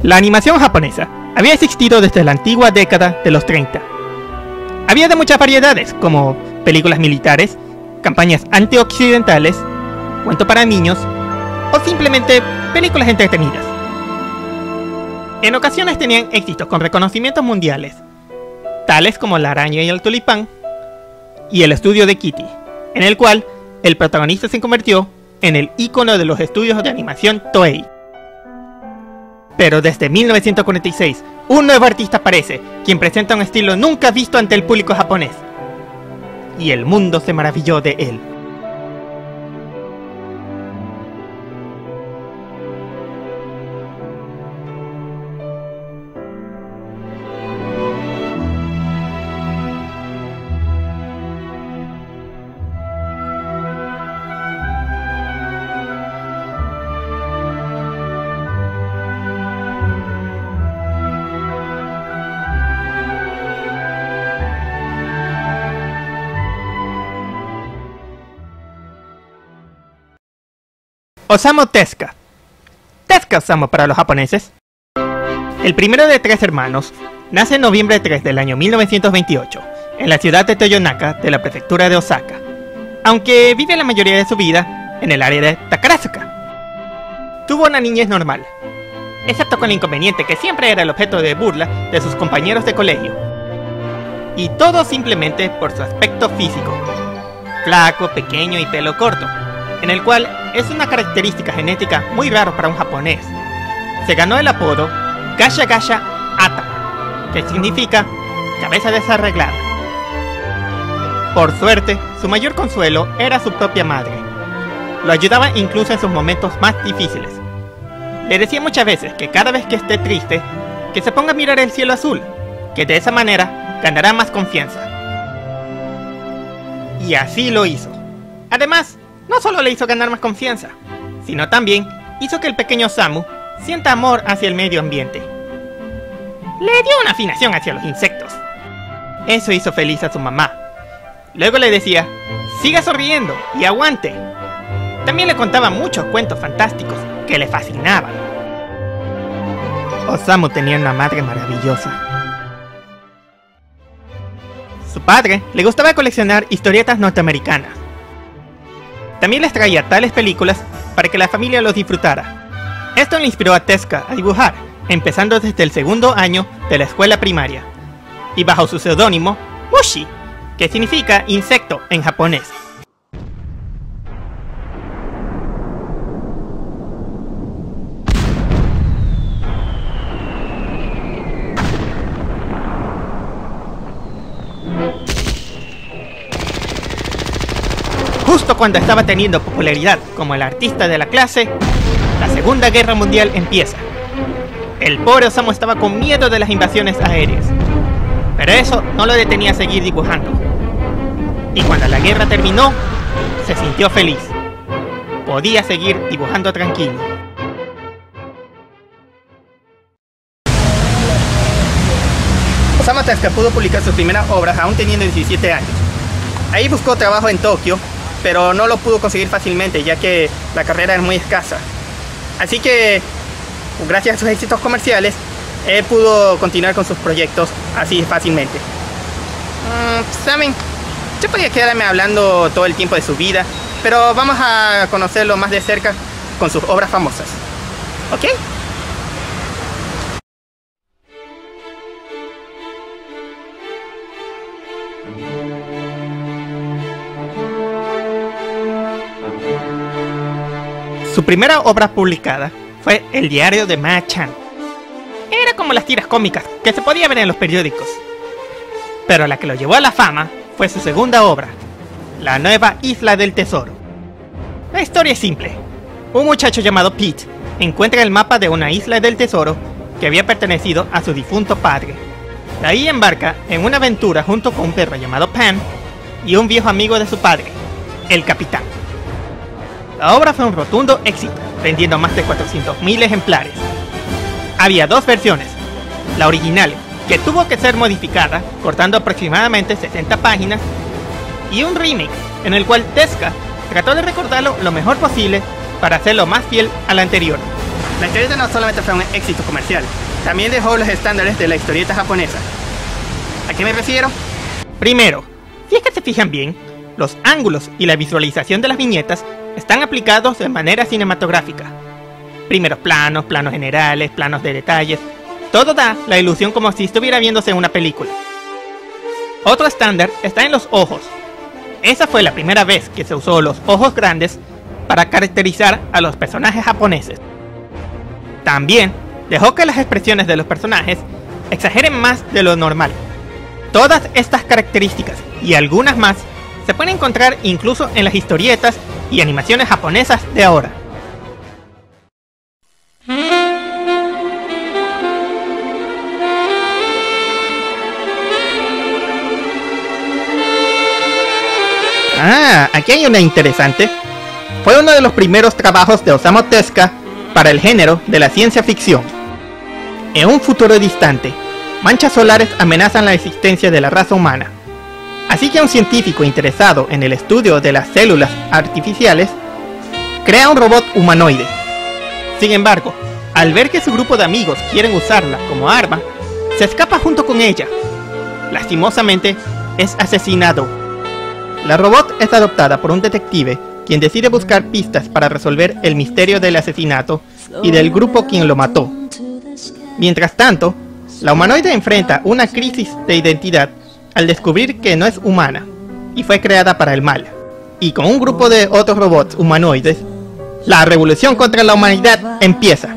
La animación japonesa había existido desde la antigua década de los 30. Había de muchas variedades, como películas militares, campañas antioccidentales, cuento para niños, o simplemente películas entretenidas. En ocasiones tenían éxitos con reconocimientos mundiales, tales como La araña y el tulipán, y El estudio de Kitty, en el cual el protagonista se convirtió en el ícono de los estudios de animación Toei. Pero desde 1946, un nuevo artista aparece, quien presenta un estilo nunca visto ante el público japonés. Y el mundo se maravilló de él. Osamu Tezuka. Tezuka Osamu para los japoneses. El primero de tres hermanos, nace en noviembre 3 del año 1928, en la ciudad de Toyonaka de la prefectura de Osaka, aunque vive la mayoría de su vida en el área de Takarazuka. Tuvo una niñez normal, excepto con el inconveniente que siempre era el objeto de burla de sus compañeros de colegio. Y todo simplemente por su aspecto físico, flaco, pequeño y pelo corto, en el cual es una característica genética muy raro para un japonés. Se ganó el apodo Gasha Gasha Ata, que significa cabeza desarreglada. Por suerte, su mayor consuelo era su propia madre. Lo ayudaba incluso en sus momentos más difíciles. Le decía muchas veces que cada vez que esté triste, que se ponga a mirar el cielo azul, que de esa manera ganará más confianza. Y así lo hizo. Además, no solo le hizo ganar más confianza, sino también hizo que el pequeño Osamu sienta amor hacia el medio ambiente. Le dio una afinación hacia los insectos. Eso hizo feliz a su mamá. Luego le decía, siga sonriendo y aguante. También le contaba muchos cuentos fantásticos que le fascinaban. Osamu tenía una madre maravillosa. Su padre le gustaba coleccionar historietas norteamericanas. También les traía tales películas para que la familia los disfrutara. Esto le inspiró a Tezuka a dibujar, empezando desde el segundo año de la escuela primaria, y bajo su seudónimo Mushi, que significa insecto en japonés. Justo cuando estaba teniendo popularidad como el artista de la clase, la Segunda Guerra Mundial empieza. El pobre Osamu estaba con miedo de las invasiones aéreas, pero eso no lo detenía a seguir dibujando. Y cuando la guerra terminó, se sintió feliz. Podía seguir dibujando tranquilo. Osamu Tezuka pudo publicar sus primeras obras aún teniendo 17 años. Ahí buscó trabajo en Tokio, pero no lo pudo conseguir fácilmente, ya que la carrera es muy escasa. Así que, gracias a sus éxitos comerciales, él pudo continuar con sus proyectos así fácilmente. Saben, yo podría quedarme hablando todo el tiempo de su vida, pero vamos a conocerlo más de cerca con sus obras famosas. ¿Ok? Su primera obra publicada fue El diario de Ma-chan. Era como las tiras cómicas que se podía ver en los periódicos. Pero la que lo llevó a la fama fue su segunda obra, La nueva isla del tesoro. La historia es simple. Un muchacho llamado Pete encuentra el mapa de una isla del tesoro que había pertenecido a su difunto padre. De ahí embarca en una aventura junto con un perro llamado Pam y un viejo amigo de su padre, el capitán. La obra fue un rotundo éxito, vendiendo más de 400.000 ejemplares. Había dos versiones, la original, que tuvo que ser modificada, cortando aproximadamente 60 páginas, y un remake, en el cual Tezuka trató de recordarlo lo mejor posible para hacerlo más fiel al anterior. La historieta no solamente fue un éxito comercial, también dejó los estándares de la historieta japonesa. ¿A qué me refiero? Primero, si es que se fijan bien, los ángulos y la visualización de las viñetas están aplicados de manera cinematográfica. Primeros planos, planos generales, planos de detalles, todo da la ilusión como si estuviera viéndose una película. Otro estándar está en los ojos. Esa fue la primera vez que se usó los ojos grandes para caracterizar a los personajes japoneses. También dejó que las expresiones de los personajes exageren más de lo normal. Todas estas características y algunas más se pueden encontrar incluso en las historietas y animaciones japonesas de ahora. Aquí hay una interesante. Fue uno de los primeros trabajos de Osamu Tezuka para el género de la ciencia ficción. En un futuro distante, manchas solares amenazan la existencia de la raza humana. Así que un científico interesado en el estudio de las células artificiales crea un robot humanoide. Sin embargo, al ver que su grupo de amigos quieren usarla como arma, se escapa junto con ella. Lastimosamente, es asesinado. La robot es adoptada por un detective quien decide buscar pistas para resolver el misterio del asesinato y del grupo quien lo mató. Mientras tanto, la humanoide enfrenta una crisis de identidad al descubrir que no es humana y fue creada para el mal. Y con un grupo de otros robots humanoides, la revolución contra la humanidad empieza.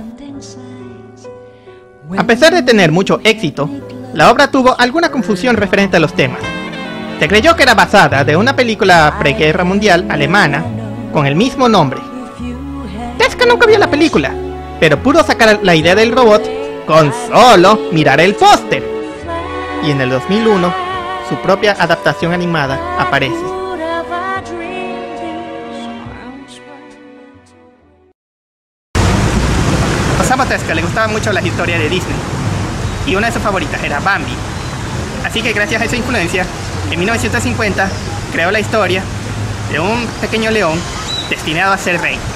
A pesar de tener mucho éxito, la obra tuvo alguna confusión referente a los temas. Se creyó que era basada de una película preguerra mundial alemana con el mismo nombre. Tezuka nunca vio la película, pero pudo sacar la idea del robot con solo mirar el póster. Y en el 2001, su propia adaptación animada aparece. A Osamu Tezuka le gustaban mucho las historias de Disney, y una de sus favoritas era Bambi. Así que gracias a esa influencia, en 1950 creó la historia de un pequeño león destinado a ser rey.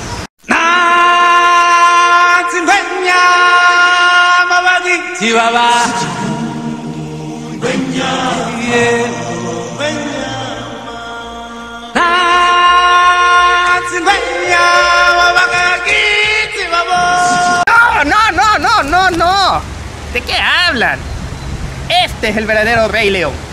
No, ¿de qué hablan? Este es el verdadero Rey León.